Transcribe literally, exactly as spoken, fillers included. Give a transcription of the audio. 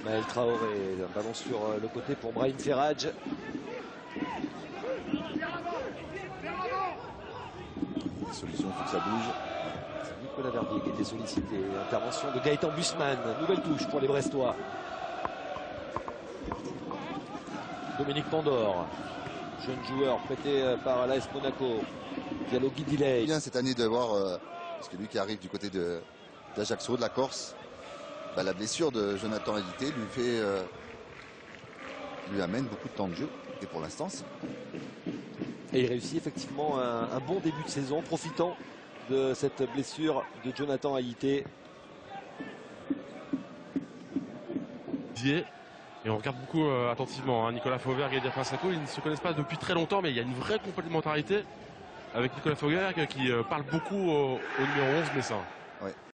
Maël Traoré, un ballon sur le côté pour Brahim Ferraj. Solution, il faut que ça bouge. C'est Nicolas Verdier qui était sollicité. Intervention de Gaëtan Bussmann. Nouvelle touche pour les Brestois. Dominique Pandore, jeune joueur prêté par l'A S Monaco. Diallo Guidilei. Bien cette année de voir, euh, parce que lui qui arrive du côté de d'Ajaccio, de la Corse, bah, la blessure de Jonathan Haïté lui fait, euh, lui amène beaucoup de temps de jeu. Et pour l'instant, et il réussit effectivement un, un bon début de saison, profitant de cette blessure de Jonathan Haïté. Et on regarde beaucoup euh, attentivement hein, Nicolas Fauvergue et Didier Sacco. Ils ne se connaissent pas depuis très longtemps, mais il y a une vraie complémentarité avec Nicolas Fauvergue qui euh, parle beaucoup au, au numéro onze Messin. ouais,